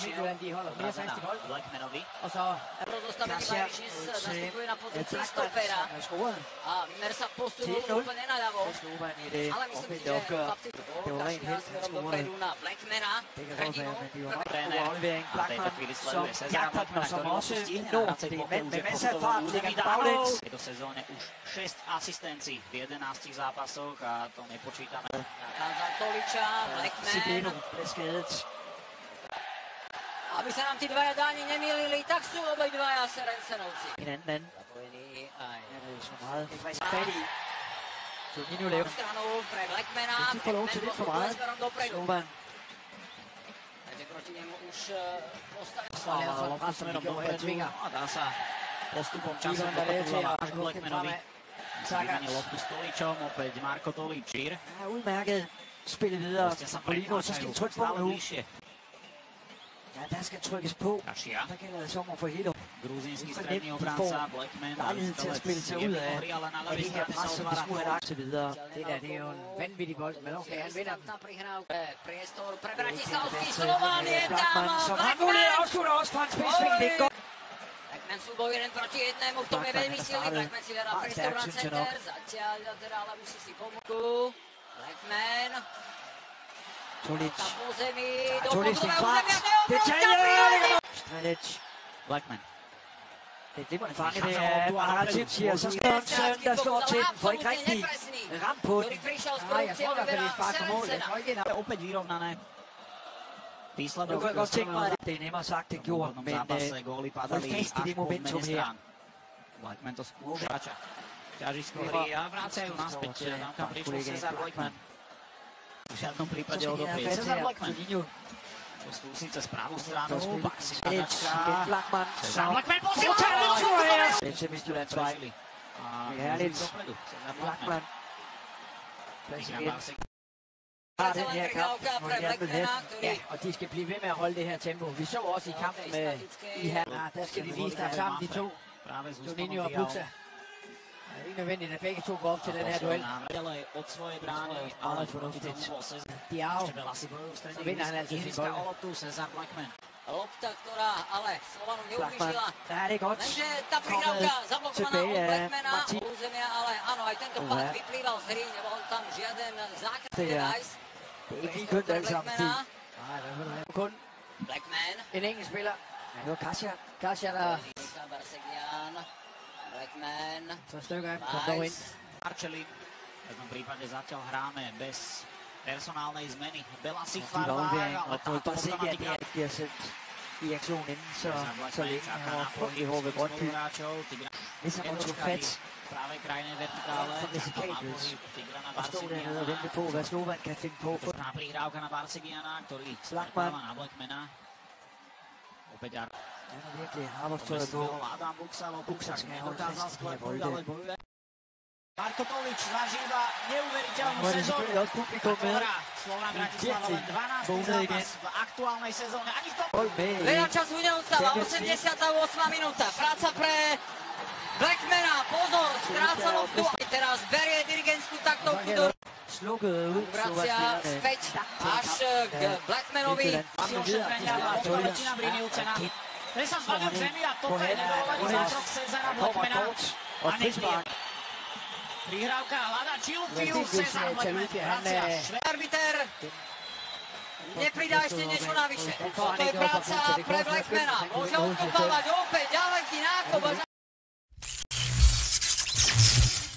Midtjylland, de holder mere fast i bold. Blackmanovi. Og så Garcia nastupuje na pozícii stopera. A Wimmer sa posunul úplne naľavo. Ale myslím si, že chlapci pokračujú smerom dopredu na Blackmana. Hrdinu. Tréner. A v tejto chvíli sleduje Cezara Blackmana, ktorý opustí hrácej použije pochodu Vidánov. V tejto sezóne už 6 asistencií v 11 zápasoch a to nepočítame. Nachádza Toliča, Blackman. Aby sa nám tí dvaja dáni nemýlili, tak sú obidvaja Serensenovci. Zapojení aj stranou pre Blackmana. Blackman postupuje smerom dopredu. Takže proti nemu už postavil Smerom dopredu a dá sa postupom času potrebovať až k Blackmanovi. Zbývanie loptu s Toličom, opäť Marko Toličír. Udmærket spillet videre på Ligo, så skal de trykke på nu. Ja, der skal trykkes på. Der gælder det så om at få hele. Gruzínsky stredný obránca Blackman. Lejlighed til at spille sig ud af det her pres, som vi skulle have lagt til videre. Det der, det er jo en vanvittig bold, men okay, han vinder den. Priestor pre Bratislavský Slovan je tam. Som han mulighed afslutter også fra en spidsving. Det er godt. Blackman súboj 1 proti 1, v tom je veľmi silný. Blackman si verá priestor na center. Zatiaľ teda ale musí si pomôcť. Blackman. Tolic. Tam po zemi, do Tolic, det er klart. podľa Strelic. Blackman. Det er glimrende fanget, det er Martin siger. Så skal Søren, der slår til den, får ikke rigtig ramt på den. Nej, jeg tror i hvert fald, de sparer på mål. Jeg tror ikke, Det er opäť vyrovnané. Výsledok. Nu kan jeg godt tænke mig, at det er nemmere sagt end gjort, men góly padali fast i det momentum her. Blackman to skúša. Ťažisko hry a vracajú naspäť. Tam kam prišiel Cezar Blackman. V žiadnom prípade odoprie Cezar Blackman. Čo skúsi cez pravú stranu. Blackman. Cezar Blackman posielal! Det er til Midtjyllands vej. Det er lidt Blackman. Har den her kamp, hvor de gerne vil have. Ja, og de skal blive ved med at holde det her tempo. Vi så også i kampen med i her. Der skal de lige starte sammen, de to. Juninho og Buxa. Det er ikke nødvendigt, at begge to går op til den her duel. Od svojej brány, ale fornuftigt. Diao, så vinder han altså sin bold. Cezar Blackman. Lopta, ktorá ale Slovanu neublížila. Der er det godt. Lenže tá prihrávka zablokovaná od Blackmana. Územia, ale áno, aj tento pad vyplýval z hry. Nebol tam žiaden zákrutný rejs. Det er ikke lige kønt alle sammen, Stig. Nej, det er kun Blackman. en enkelt spiller. Det var Kasia. Kasia, der Barsegian. Blackman. så stykker af, kom dog ind. Arčeli. V jednom prípade zatiaľ hráme bez personálnej zmeny. Belasi De Farvar. aflevering, og på Brasilien, det er, bliver sendt i aktion inden så længe. Han var frygtelig hård ved Brøndby. Hvis han må tage fat, Práve krajnej vertikále. for risikabelt at stå dernede og vente på, hvad Slovan kan finde på. Tá prihrávka na Barsegiana, ktorý Blackman. na Blackmana. Opäť Han har virkelig arbejdstøjet på. Adam Buxa Buxa skal holde fast i de her bolde. ale bojuje. Marko Tolič zažíva neuveriteľnú Må det sezónu. selvfølgelig også publikum med. Slovan Bratislava len 12. zápas v aktuálnej sezóne. Ani v tom Hold med. Veľa času neostáva, 88. minúta. Práca pre Blackmana, pozor, stráca loptu. Teraz berie dirigentskú taktovku do... Slukket ud. Vracia späť až k Blackmanovi. Väčšina Brinilcena. Ten sa zbavil v zemi a toto je nedovolený zákrok Cezara Blackmana. Og frispark. Prihrávka hľadá Chilfield, Cezar Blackman vracia. Arbiter nepridá ešte niečo navyše. Toto je práca pre Blackmana. Môže odkopávať opäť ďaleký nákop.